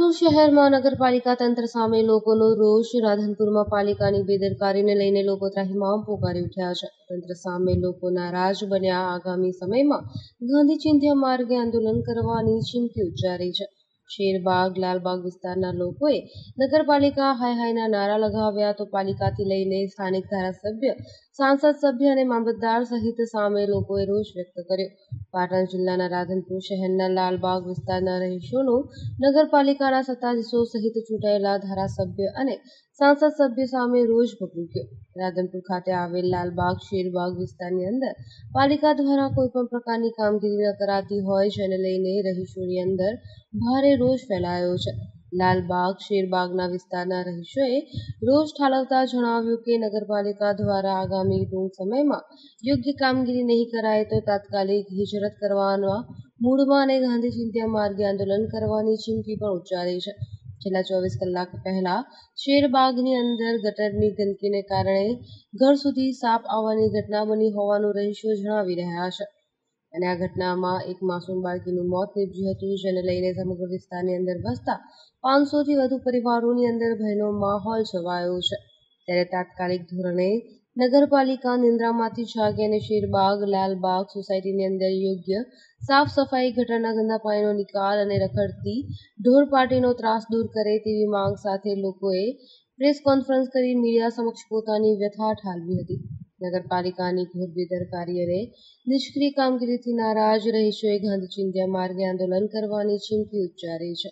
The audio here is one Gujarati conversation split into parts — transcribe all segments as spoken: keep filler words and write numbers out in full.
રાધનપુર શહેરમાં નગરપાલિકા તંત્ર સામે લોકોનો રોષ। રાધનપુરમાં પાલિકાની બેદરકારીને લઈને લોકો ત્રાહિમામ પોકારી ઉઠ્યા છે। તંત્ર સામે લોકો નારાજ બન્યા। આગામી સમયમાં ગાંધી ચિંધ્યા માર્ગે આંદોલન કરવાની ચીમકી ઉચ્ચારી છે। શેરબાગ લાલબાગ વિસ્તારના લોકોએ નગરપાલિકા હાય હાયના નારા લગાવ્યા તો પાલિકાથી લઈને સ્થાનિક ધારાસભ્ય, સાંસદ સભ્ય અને મામલતદાર સહિત સામે લોકોએ રોષ વ્યક્ત કર્યો। પાટણ જિલ્લાના રાધનપુર શહેરના લાલબાગ વિસ્તારના રહીશોનો નગરપાલિકાના સત્તાધીશો સહિત ચૂંટાયેલા ધારાસભ્ય અને સાંસદ સભ્ય સામે રોષ ભભૂક્યો। રાધનપુર ખાતે આવેલ લાલબાગ શેરબાગ વિસ્તારની અંદર પાલિકા દ્વારા કોઈપણ પ્રકારની કામગીરી ન કરાતી હોય જેને લઈને રહીશોની અંદર ભારે રોષ ફેલાયો છે। લાલબાગ શેરબાગના વિસ્તારના રહીશોએ રોષ ઠાલવતા જણાવ્યું કે નગરપાલિકા દ્વારા આગામી ટૂંક સમયમાં યોગ્ય કામગીરી નહીં કરાય તો તાત્કાલિક હિજરત કરવાના મૂડમાં અને ગાંધી ચિંધ્યા માર્ગે આંદોલન કરવાની ચીમકી પણ ઉચ્ચારી છે। છેલ્લા ચોવીસ કલાક પહેલા શેરબાગની અંદર ગટરની ગંદકીને કારણે ઘર સુધી સાપ આવવાની ઘટના બની હોવાનું રહીશો જણાવી રહ્યા છે અને આ ઘટનામાં એક માસૂમ બાળકીનું મોત નીપજ્યું હતું જેને લઈને સમગ્ર વિસ્તારની અંદર વસતા પાંચસો થી વધુ પરિવારોની અંદર ભયનો માહોલ છવાયો છે। ત્યારે તાત્કાલિક ધોરણે નગરપાલિકા નિંદ્રામાંથી જાગે અને શેરબાગ લાલબાગ સોસાયટીની અંદર યોગ્ય સાફ સફાઈ, ગટરના ગંદા પાણીનો નિકાલ અને રખડતી ઢોરપાટીનો ત્રાસ દૂર કરે તેવી માંગ સાથે લોકોએ પ્રેસ કોન્ફરન્સ કરી મીડિયા સમક્ષ પોતાની વ્યથા ઠાલવી હતી। નગરપાલિકાની ઘોર બેદરકારી અને નિષ્ક્રિય કામગીરીથી નારાજ રહીશોએ ગાંધી ચિંધ્યા માર્ગે આંદોલન કરવાની ચીમકી ઉચ્ચારી છે।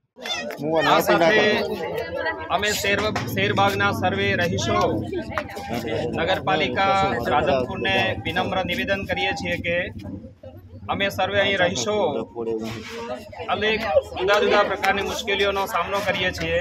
આ સાથે અમે શેરબાગના સર્વે રહીશો નગરપાલિકા રાધનપુરને વિનમ્ર નિવેદન કરીએ છીએ કે અમે સર્વે અહીં રહીશો અનેક જુદા જુદા પ્રકારની મુશ્કેલીઓનો સામનો કરીએ છીએ।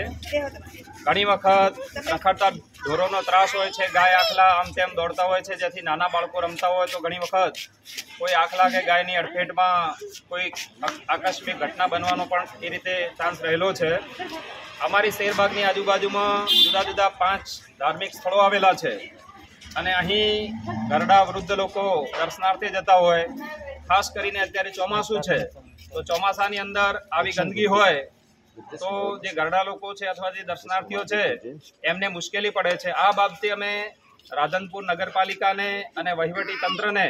ઘણી વખત રખડતા ઢોરોનો ત્રાસ હોય છે, ગાય આખલા આમ તેમ દોડતા હોય છે, જેથી નાના બાળકો રમતા હોય તો ઘણી વખત કોઈ આખલા કે ગાયની અડફેટમાં કોઈ આકસ્મિક ઘટના બનવાનો પણ એ રીતે ચાન્સ રહેલો છે। અમારી શેરબાગની આજુબાજુમાં જુદા જુદા પાંચ ધાર્મિક સ્થળો આવેલા છે અને અહીં ઘરડા વૃદ્ધ લોકો દર્શનાર્થે જતા હોય। ખાસ કરીને અત્યારે ચોમાસું છે તો ચોમાસાની અંદર આવી ગંદકી હોય તો જે ઘરડા લોકો છે અથવા જે દર્શનાર્થીઓ છે એમને મુશ્કેલી પડે છે। આ બાબતે અમે રાધનપુર નગરપાલિકાને અને વહીવટી તંત્રને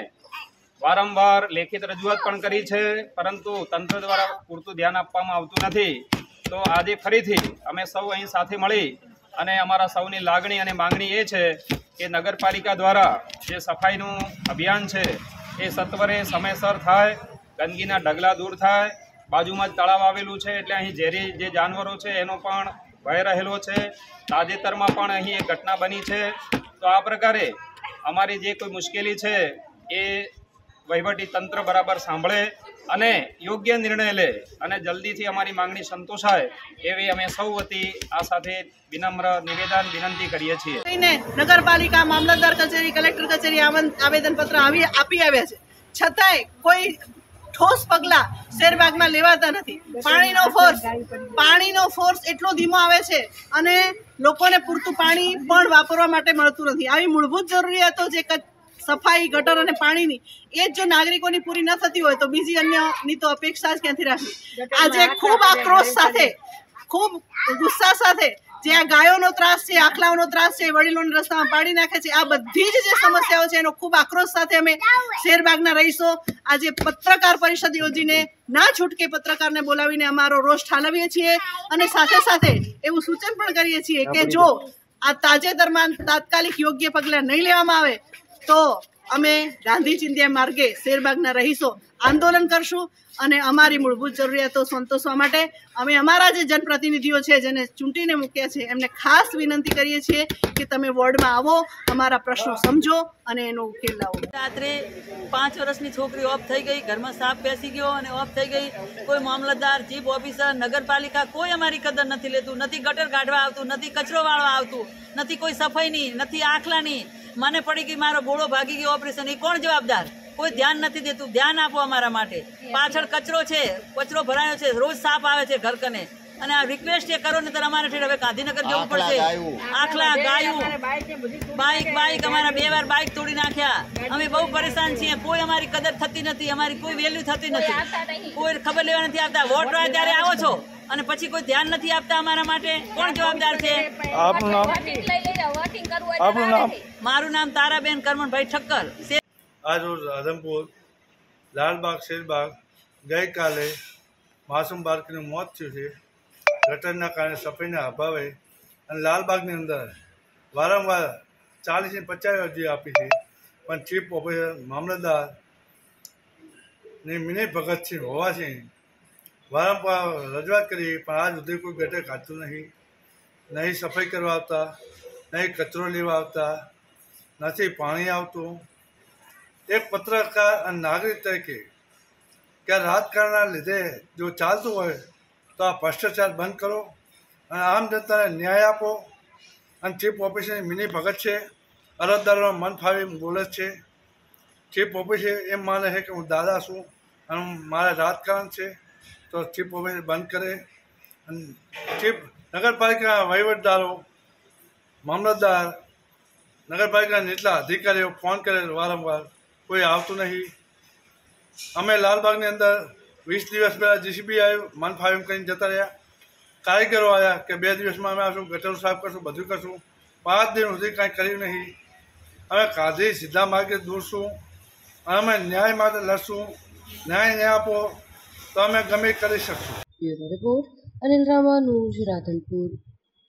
વારંવાર લેખિત રજૂઆત પણ કરી છે, પરંતુ તંત્ર દ્વારા પૂરતું ધ્યાન આપવામાં આવતું નથી। તો આજે ફરીથી અમે સૌ અહીં સાથે મળી અને અમારા સૌની લાગણી અને માંગણી એ છે કે નગરપાલિકા દ્વારા જે સફાઈનું અભિયાન છે એ સત્વરે સમયસર થાય, ગંદકીના ઢગલા દૂર થાય। બાજુમાં જ તળાવ આવેલું છે એટલે અહીં ઝેરી જે જાનવરો છે એનો પણ ભય રહેલો છે। તાજેતરમાં પણ અહીં એક ઘટના બની છે। તો આ પ્રકારે અમારી જે કોઈ મુશ્કેલી છે એ વહીવટી તંત્ર બરાબર સાંભળે અને યોગ્ય નિર્ણય લે અને જલ્દીથી અમારી માંગણી સંતોષાય એવી અમે સૌ વતી આ સાથે વિનમ્ર નિવેદન વિનંતી કરીએ છીએ। નગરપાલિકા મામલતદાર કચેરી, કલેક્ટર કચેરી આવેદનપત્ર આપી આવ્યા છે, છતાંય કોઈ ઠોસ પગલાં શેરબાગમાં લેવાતા નથી। પાણીનો ફોર્સ પાણીનો ફોર્સ એટલો ધીમો આવે છે અને લોકોને પૂરતું પાણી પણ વાપરવા માટે મળતું નથી। આવી મૂળભૂત જરૂરિયાતો જે સફાઈ, ગટર અને પાણીની એ જ જો નાગરિકોની પૂરી ન થતી હોય તો બીજી અન્યની તો અપેક્ષા જ ક્યાંથી રાખવી। આજે ખૂબ આક્રોશ સાથે, ખૂબ ગુસ્સા સાથે જે આ ગાયોનો ત્રાસ છે, આખલાઓનો ત્રાસ છે, વડીલોને રસ્તામાં પાડી નાખે છે, આ બધી જ જે સમસ્યાઓ છે એનો ખૂબ આક્રોશ સાથે અમે શેરબાગના રહીશો આજે પત્રકાર પરિષદ યોજીને ના છૂટકે પત્રકારને બોલાવીને અમારો રોષ ઠાલવીએ છીએ અને સાથે સાથે એવું સૂચન પણ કરીએ છીએ કે જો આ તાજેતરમાં તાત્કાલિક યોગ્ય પગલાં નહીં લેવામાં આવે તો અમે ગાંધી ચિંધ્યા માર્ગે શેરબાગના રહીશો આંદોલન કરશું અને અમારી મૂળભૂત જરૂરિયાતો સંતોષવા માટે અમે અમારા જે જનપ્રતિનિધિઓ છે જેને ચૂંટીને મૂક્યા છે એમને ખાસ વિનંતી કરીએ છીએ કે તમે વોર્ડમાં આવો, અમારા પ્રશ્નો સમજો અને એનો ઉકેલ લાવો। રાત્રે પાંચ વર્ષની છોકરી ઓફ થઈ ગઈ, ઘરમાં સાપ બેસી ગયો અને ઓફ થઈ ગઈ। કોઈ મામલતદાર, ચીફ ઓફિસર, નગરપાલિકા કોઈ અમારી કદર નથી લેતું, નથી ગટર કાઢવા આવતું, નથી કચરો વાળવા આવતું, નથી કોઈ સફાઈની, નથી આખલાની। મને પડી ગઈ, મારો ગોળો ભાગી ગયો ઓપરેશન, એ કોણ જવાબદાર? કોઈ ધ્યાન નથી દેતું। ધ્યાન આપો અમારા માટે। પાછળ કચરો છે, કચરો ભરાયો છે, રોજ સાપ આવે છે ઘર કને અને આ રિક્વેસ્ટ એ કરો ને તો અમારે હવે ગાંધીનગર જવું પડશે। આખલા, ગાયું, બાઇક બાઇક અમારા બે વાર બાઇક તોડી નાખ્યા। અમે બહુ પરેશાન છીએ, કોઈ અમારી કદર થતી નથી, અમારી કોઈ વેલ્યુ થતી નથી, કોઈ ખબર લેવા નથી આવતા। વોટ હોય ત્યારે આવો છો, અને પછી કોઈ ધ્યાન નથી આપતા અમારા માટે? કોણ જવાબદાર છે? આપનું નામ? આપનું નામ? મારું નામ તારાબેન કરમણભાઈ ઠક્કર. આજ રોજ રાધનપુર લાલબાગ શેરબાગ ગઈકાલે માસૂમ બાળકીનું મોત થયું છે ગટરના કારણે સફાઈના અભાવે, અને લાલબાગની અંદર વારંવાર ચાલીસથી પચાસ અરજી આપી છે, પણ ચીફ ઓફિસર મામલતદારની મિની ભગતસિંહ હોવાથી વારંવાર રજૂઆત કરી, પણ આજ સુધી કોઈ ગટર કાઢતું નહીં, નહીં સફાઈ કરવા આવતા, નહીં કચરો લેવા આવતા, નથી પાણી આવતું. એક પત્રકાર અને નાગરિક તરીકે કે રાજકારણના લીધે જો ચાલતું હોય તો આ ભ્રષ્ટાચાર બંધ કરો અને આમ જનતાને ન્યાય આપો. અને ચીફ ઓફિસરની મિની ભગત છે, અરજદારોનો મન ફાવી બોલે છે. ચીફ ઓફિસર એમ માને છે કે હું દાદા છું અને મારા રાજકારણ છે, તો ચીફ ઓફિસર બંધ કરે. અને ચીફ નગરપાલિકાના વહીવટદારો, મામલતદાર, નગરપાલિકાના નીચલા અધિકારીઓ ફોન કરે વારંવાર, કોઈ આવતું નહીં. અમે લાલબાગની અંદર વીસ દિવસ પહેલાં જીસીબી આવ્યું, મન ફાવી કરીને જતા રહ્યા. કારીગરો આવ્યા કે બે દિવસમાં અમે આવશું, ગટરો સાફ કરશું, બધું કરશું. પાંચ દિન સુધી કાંઈ કર્યું નહીં. અમે કાઢી સીધા માર્ગે દોરશું અને અમે ન્યાય માટે લડશું. ન્યાય ન્યાય આપો તો અમે ગમે કરી શકશું. Bureau report Anil Ramanuj, Radhanpur.